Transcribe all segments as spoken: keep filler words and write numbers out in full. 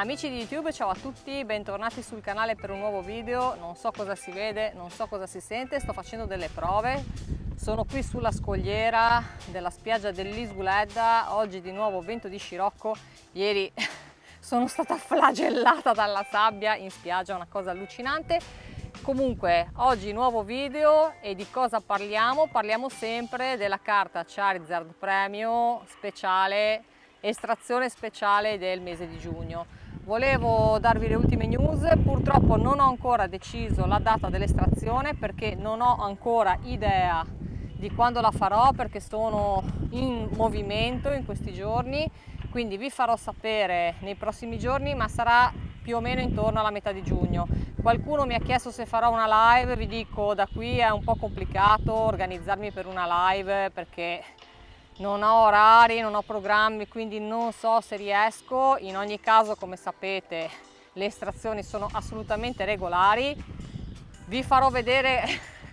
Amici di YouTube, ciao a tutti, bentornati sul canale per un nuovo video. Non so cosa si vede, non so cosa si sente, sto facendo delle prove. Sono qui sulla scogliera della spiaggia dell'Isguledda, oggi di nuovo vento di scirocco. Ieri sono stata flagellata dalla sabbia in spiaggia, una cosa allucinante. Comunque, oggi nuovo video e di cosa parliamo? Parliamo sempre della carta Charizard Premio speciale, estrazione speciale del mese di giugno. Volevo darvi le ultime news, purtroppo non ho ancora deciso la data dell'estrazione perché non ho ancora idea di quando la farò, perché sono in movimento in questi giorni, quindi vi farò sapere nei prossimi giorni, ma sarà più o meno intorno alla metà di giugno. Qualcuno mi ha chiesto se farò una live, vi dico da qui è un po' complicato organizzarmi per una live perché non ho orari, non ho programmi, quindi non so se riesco. In ogni caso, come sapete, le estrazioni sono assolutamente regolari. Vi farò vedere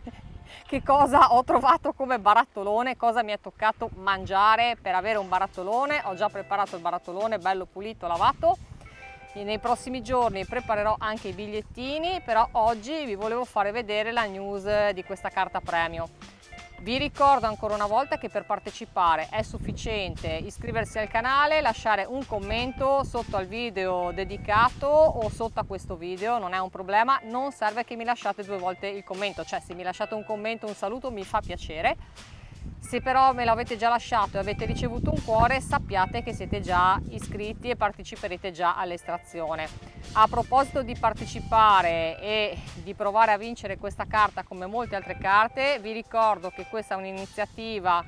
che cosa ho trovato come barattolone, cosa mi è toccato mangiare per avere un barattolone. Ho già preparato il barattolone, bello pulito, lavato. E nei prossimi giorni preparerò anche i bigliettini, però oggi vi volevo fare vedere la news di questa carta premio. Vi ricordo ancora una volta che per partecipare è sufficiente iscriversi al canale, lasciare un commento sotto al video dedicato o sotto a questo video, non è un problema, non serve che mi lasciate due volte il commento, cioè se mi lasciate un commento, un saluto mi fa piacere. Se però me l'avete già lasciato e avete ricevuto un cuore, sappiate che siete già iscritti e parteciperete già all'estrazione. A proposito di partecipare e di provare a vincere questa carta come molte altre carte, vi ricordo che questa è un'iniziativa,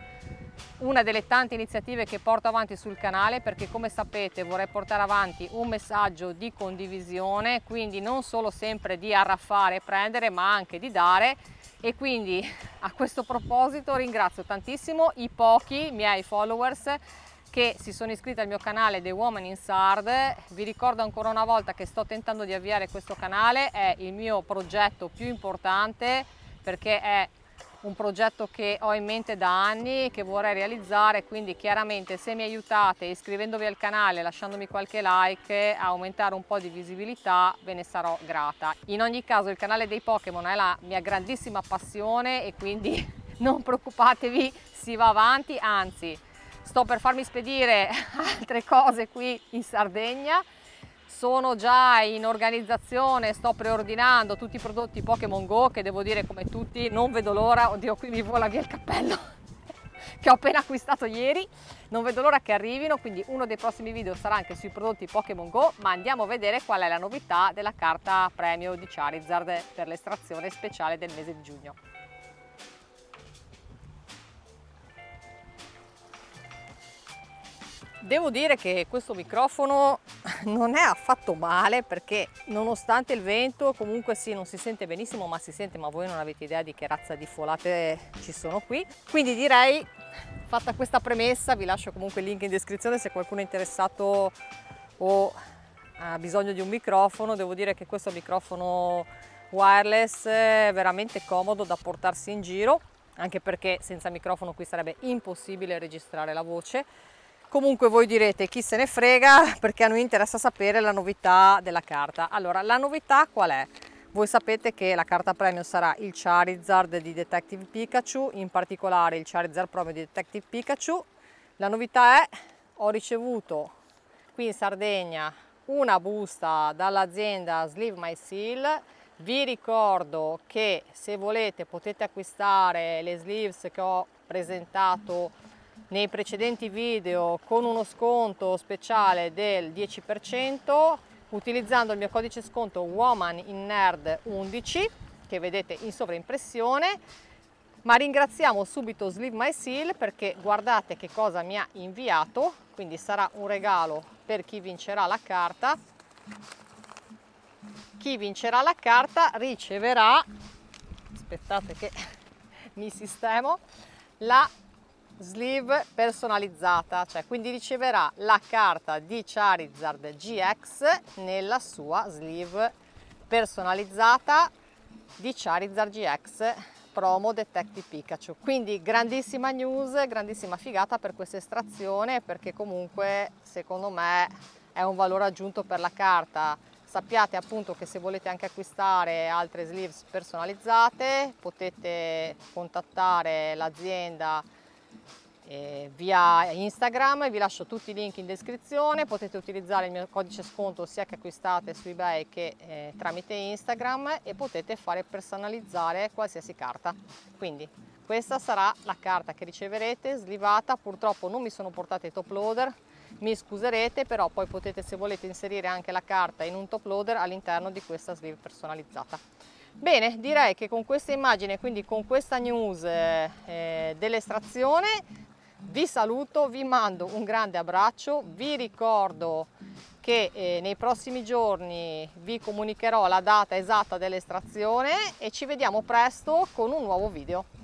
una delle tante iniziative che porto avanti sul canale, perché come sapete vorrei portare avanti un messaggio di condivisione, quindi non solo sempre di arraffare e prendere, ma anche di dare. E quindi a questo proposito ringrazio tantissimo i pochi miei followers che si sono iscritti al mio canale The Woman in Sard. Vi ricordo ancora una volta che sto tentando di avviare questo canale, è il mio progetto più importante perché è un progetto che ho in mente da anni e che vorrei realizzare, quindi chiaramente se mi aiutate iscrivendovi al canale, lasciandomi qualche like, a aumentare un po' di visibilità, ve ne sarò grata. In ogni caso il canale dei Pokémon è la mia grandissima passione e quindi non preoccupatevi, si va avanti, anzi sto per farmi spedire altre cose qui in Sardegna. Sono già in organizzazione, sto preordinando tutti i prodotti Pokémon Go che devo dire come tutti non vedo l'ora, oddio qui mi vola via il cappello che ho appena acquistato ieri, non vedo l'ora che arrivino, quindi uno dei prossimi video sarà anche sui prodotti Pokémon Go, ma andiamo a vedere qual è la novità della carta premio di Charizard per l'estrazione speciale del mese di giugno. Devo dire che questo microfono non è affatto male perché nonostante il vento comunque sì, non si sente benissimo, ma si sente, ma voi non avete idea di che razza di folate ci sono qui. Quindi direi, fatta questa premessa, vi lascio comunque il link in descrizione se qualcuno è interessato o ha bisogno di un microfono. Devo dire che questo microfono wireless è veramente comodo da portarsi in giro, anche perché senza microfono qui sarebbe impossibile registrare la voce. Comunque voi direte chi se ne frega, perché a noi interessa sapere la novità della carta. Allora, la novità qual è? Voi sapete che la carta premio sarà il Charizard di Detective Pikachu, in particolare il Charizard Premio di Detective Pikachu. La novità è, ho ricevuto qui in Sardegna una busta dall'azienda Sleeve My Seal. Vi ricordo che se volete potete acquistare le sleeves che ho presentato nei precedenti video con uno sconto speciale del dieci per cento utilizzando il mio codice sconto Woman in Nerd undici che vedete in sovraimpressione. Ma ringraziamo subito Sleeve My Seal perché guardate che cosa mi ha inviato, quindi sarà un regalo per chi vincerà la carta. Chi vincerà la carta riceverà, aspettate che mi sistemo, la sleeve personalizzata, cioè quindi riceverà la carta di Charizard G X nella sua sleeve personalizzata di Charizard G X promo Detective Pikachu. Quindi grandissima news, grandissima figata per questa estrazione, perché comunque secondo me è un valore aggiunto per la carta. Sappiate appunto che se volete anche acquistare altre sleeves personalizzate potete contattare l'azienda eh, via Instagram, vi lascio tutti i link in descrizione, potete utilizzare il mio codice sconto sia che acquistate su eBay che eh, tramite Instagram, e potete fare personalizzare qualsiasi carta. Quindi questa sarà la carta che riceverete slivata. Purtroppo non mi sono portate i top loader, mi scuserete, però poi potete, se volete, inserire anche la carta in un top loader all'interno di questa sleeve personalizzata. Bene, direi che con questa immagine, quindi con questa news eh, dell'estrazione, vi saluto, vi mando un grande abbraccio, vi ricordo che eh, nei prossimi giorni vi comunicherò la data esatta dell'estrazione e ci vediamo presto con un nuovo video.